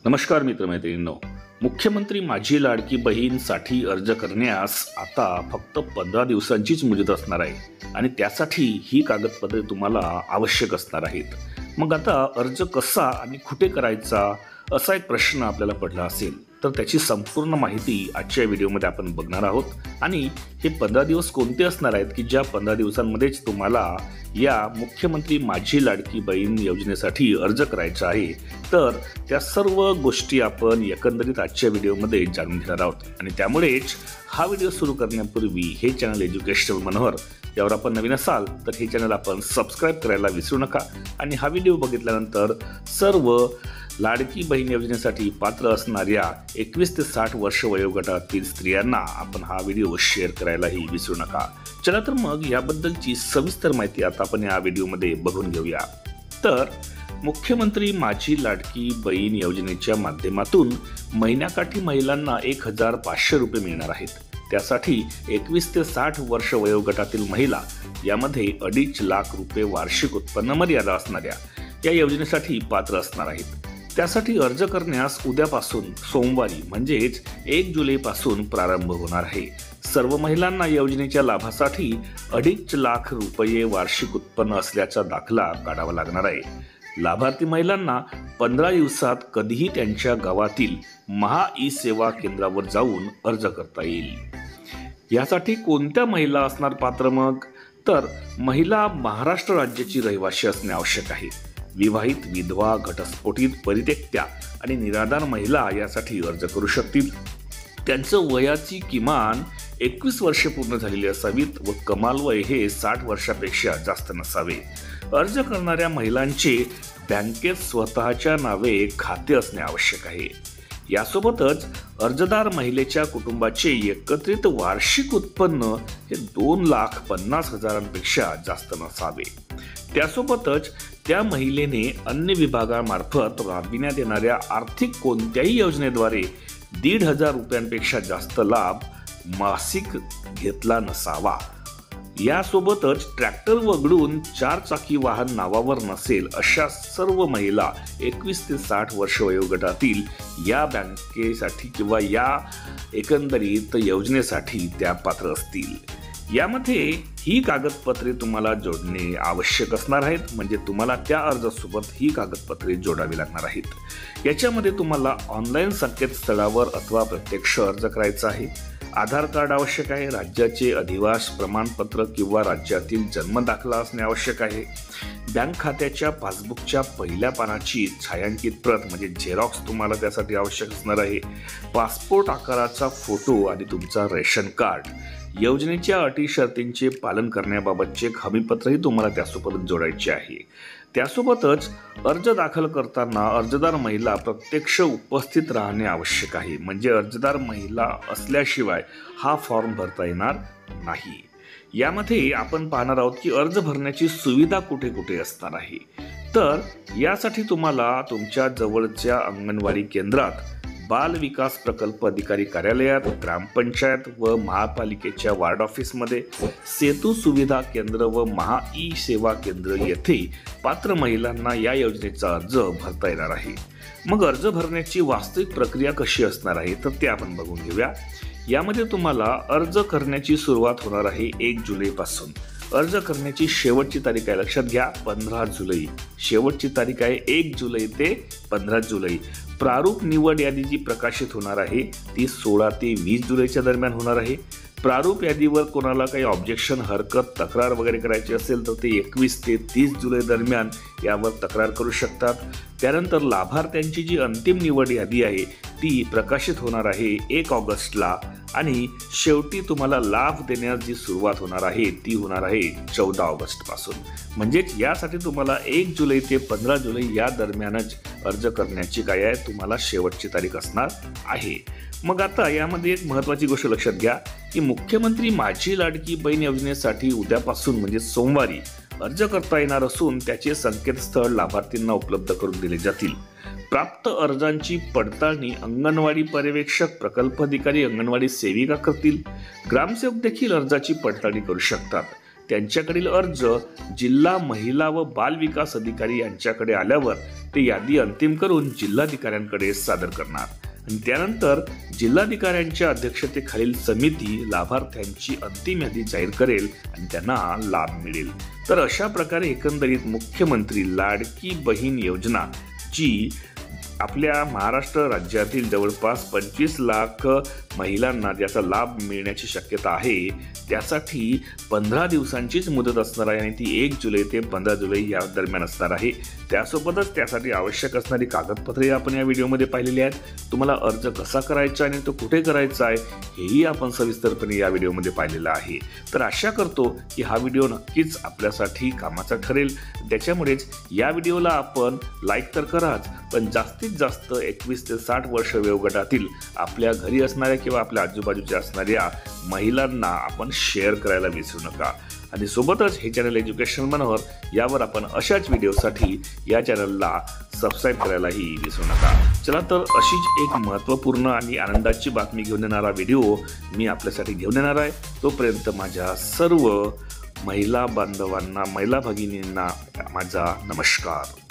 नमस्कार मित्रमैत्रिणींनो, मुख्यमंत्री माझी लाडकी बहीणसाठी अर्ज करण्यास आता फक्त 15 दिवसांचीच मुदत असणार आहे आणि त्यासाठी ही कागदपत्रे तुम्हाला आवश्यक असणार आहेत। मग आता अर्ज कसा आणि कुठे करायचा असा एक प्रश्न आपल्याला पडला असेल तर त्याची संपूर्ण माहिती आजच्या व्हिडिओमध्ये आपण बघणार आहोत। आणि हे 15 दिवस कोणते असणार आहेत की ज्या 15 दिवसांमध्येच तुम्हाला या मुख्यमंत्री माझी लाडकी बहीण योजनेसाठी अर्ज करायचा आहे, तर त्या सर्व गोष्टी आपण एकंदरीत आजच्या व्हिडिओमध्ये जाणून घेणार आहोत। आणि त्यामुळेच हा व्हिडिओ सुरू करण्यापूर्वी हे चॅनल एज्युकेशनल मनोहर यावर आपण नवीन असाल तर हे चॅनल आपण सबस्क्राईब करायला विसरू नका। आणि हा व्हिडिओ बघितल्यानंतर सर्व लाडकी बहीण योजनेसाठी पात्र असणाऱ्या 21 ते 60 वर्ष वयोगटातील स्त्रियांना आपण हा व्हिडिओ शेअर करायलाही विसरू नका। चला तर मग याबद्दलची सविस्तर माहिती आता आपण या व्हिडिओमध्ये बघून घेऊया। तर मुख्यमंत्री माझी लाडकी बहीण योजनेच्या माध्यमातून महिन्याकाठी महिलांना 1500 रुपये मिळणार आहेत। त्यासाठी 21 ते 60 वर्ष वयोगटातील महिला यामध्ये 2.5 लाख रुपये वार्षिक उत्पन्न मर्यादा असणाऱ्या या योजनेसाठी पात्र असणार आहेत। त्यासाठी अर्ज करण्यास उद्यापासून सोमवारी म्हणजेच 1 जुलैपासून प्रारंभ होणार आहे। सर्व महिलांना योजनेच्या लाभासाठी 2.5 लाख रुपये वार्षिक उत्पन्न असल्याचा दाखला काढावा लागणार आहे। लाभार्थी महिलांना 15 दिवसात कधीही त्यांच्या गावातील महा ई सेवा केंद्रावर जाऊन अर्ज करता येईल। यासाठी कोणत्या महिला असणार पात्र? मग तर महिला महाराष्ट्र राज्याची रहिवासी असणे आवश्यक आहे। विवाहित, विधवा, घटस्फोटित, परित्यक्त्या आणि निराधार महिला यासाठी अर्ज करू शकतील। त्यांचं वयाची किमान 21 वर्षे पूर्ण झालेली असावीत व कमाल वय हे 60 वर्षापेक्षा जास्त नसावे। अर्ज करणाऱ्या महिलांचे बँकेत स्वतःच्या नावे खाते असणे आवश्यक आहे। यासोबतच अर्जदार महिलेच्या कुटुंबाचे एकत्रित वार्षिक उत्पन्न हे 2,50,000पेक्षा जास्त नसावे। त्यासोबतच त्या महिलेने अन्य विभागामार्फत राबविण्यात येणाऱ्या आर्थिक कोणत्याही योजनेद्वारे 1,500 रुपयांपेक्षा जास्त लाभ मासिक घेतला नसावा। यासोबतच ट्रॅक्टर वगळून 4 चाकी वाहन नावावर नसेल अशा सर्व महिला 21 ते 60 वर्ष वयोगटातील या बँकेसाठी किंवा या एकंदरीत योजनेसाठी त्या पात्र असतील। यामध्ये ही कागदपत्रे तुम्हाला जोडणे आवश्यक असणार आहेत, म्हणजे तुम्हाला त्या अर्जासोबत ही कागदपत्रे जोडावी लागणार आहेत। याच्यामध्ये तुम्हाला ऑनलाईन संकेतस्थळावर अथवा प्रत्यक्ष अर्ज करायचा आहे। आधार कार्ड आवश्यक आहे, राज्याचे अधिवास प्रमाणपत्र किंवा राज्यातील जन्म दाखला असणे आवश्यक आहे। बँक खात्याच्या पासबुकच्या पहिल्या पानाची छायांकित प्रत म्हणजे झेरॉक्स तुम्हाला त्यासाठी आवश्यक असणार आहे। पासपोर्ट आकाराचा फोटो आणि तुमचा रेशन कार्ड, योजनेच्या अटी शर्तींचे पालन करण्याबाबतचे हमीपत्रही तुम्हाला त्यासोबत जोडायचे आहे। त्यासोबतच अर्ज दाखल करताना अर्जदार महिला प्रत्यक्ष उपस्थित राहणे आवश्यक आहे, म्हणजे अर्जदार महिला असल्याशिवाय हा फॉर्म भरता येणार नाही। यामध्ये आपण पाहणार आहोत की अर्ज भरण्याची सुविधा कुठे कुठे असणार आहे। तर यासाठी तुम्हाला तुमच्या जवळच्या अंगणवाडी केंद्रात, बाल विकास प्रकल्प अधिकारी कार्यालयात, ग्रामपंचायत व महापालिकेच्या वार्ड ऑफिसमध्ये, सेतू सुविधा केंद्र व महा ई सेवा केंद्र येथे पात्र महिलांना या योजनेचा अर्ज भरता येणार आहे। मग अर्ज भरण्याची वास्तविक प्रक्रिया कशी असणार आहे तर ते आपण बघून घेऊया। यामध्ये तुम्हाला अर्ज करण्याची सुरुवात होणार आहे 1 जुलैपासून। अर्ज करण्याची शेवटची तारीख आहे, लक्षात घ्या, 15 जुलै। शेवटची तारीख आहे 1 जुलै ते 15 जुलै। प्रारूप निवड यादी जी प्रकाशित होणार आहे ती 16 ते 20 जुलैच्या दरम्यान होणार आहे। प्रारूप यादीवर कोणाला काही ऑब्जेक्शन, हरकत, तक्रार वगैरे करायची असेल तर ते 21 ते 30 जुलै दरम्यान यावर तक्रार करू शकतात। त्यानंतर लाभार्थ्यांची जी अंतिम निवड यादी आहे ती प्रकाशित होणार आहे 1 ऑगस्टला आणि शेवटी तुम्हाला लाभ देण्यास जी सुरुवात होणार आहे ती होणार आहे 14 ऑगस्टपासून। म्हणजेच यासाठी तुम्हाला 1 जुलै ते 15 जुलै या दरम्यानच अर्ज करण्याची काय आहे तुम्हाला शेवटची तारीख असणार आहे। मग आता यामध्ये एक महत्त्वाची गोष्ट लक्षात घ्या की मुख्यमंत्री माझी लाडकी बहीण योजनेसाठी उद्यापासून म्हणजे सोमवारी अर्ज करता येणार असून त्याचे संकेतस्थळ लाभार्थींना उपलब्ध करून दिले जातील। प्राप्त अर्जांची पडताळणी अंगणवाडी पर्यवेक्षक, प्रकल्प अधिकारी, अंगणवाडी सेविका करतील। ग्रामसेवक देखील अर्जाची पडताळणी करू शकतात। त्यांच्याकडील अर्ज जिल्हा महिला व बाल विकास अधिकारी यांच्याकडे आल्यावर ते यादी अंतिम करून जिल्हाधिकाऱ्यांकडे सादर करणार आणि त्यानंतर जिल्हाधिकाऱ्यांच्या अध्यक्षतेखालील समिती लाभार्थ्यांची अंतिम यादी जाहीर करेल आणि त्यांना लाभ मिळेल। तर अशा प्रकारे एकंदरीत मुख्यमंत्री लाडकी बहीण योजना जी आपल्या महाराष्ट्र राज्यातील जवळपास 25 लाख महिलांना ज्याचा लाभ मिळण्याची शक्यता आहे, त्यासाठी 15 दिवसांचीच मुदत असणार आहे आणि ती 1 जुलै ते 15 जुलै या दरम्यान असणार आहे। त्यासोबतच त्यासाठी आवश्यक असणारी कागदपत्रे आपण या व्हिडिओमध्ये पाहिलेली आहेत। तुम्हाला अर्ज कसा करायचा आणि तो कुठे करायचा आहे हेही आपण सविस्तरपणे या व्हिडिओमध्ये पाहिलेलं आहे। तर आशा करतो की हा व्हिडिओ नक्कीच आपल्यासाठी कामाचा ठरेल। त्याच्यामुळेच या व्हिडिओला आपण लाईक तर कराच, पण जास्तीत जास्त 21 ते 60 वर्ष वयोगटातील आपल्या घरी असणाऱ्या किंवा आपल्या आजूबाजूच्या असणाऱ्या महिलांना आपण शेअर करायला विसरू नका। आणि सोबतच हे चॅनल एज्युकेशन मनोहर यावर आपण अशाच व्हिडिओसाठी या चॅनलला सबस्क्राईब करायलाही विसरू नका। चला तर अशीच एक महत्त्वपूर्ण आणि आनंदाची बातमी घेऊन येणारा व्हिडिओ मी आपल्यासाठी घेऊन येणार आहे। तोपर्यंत माझ्या सर्व महिला बांधवांना, महिला भगिनींना माझा नमस्कार।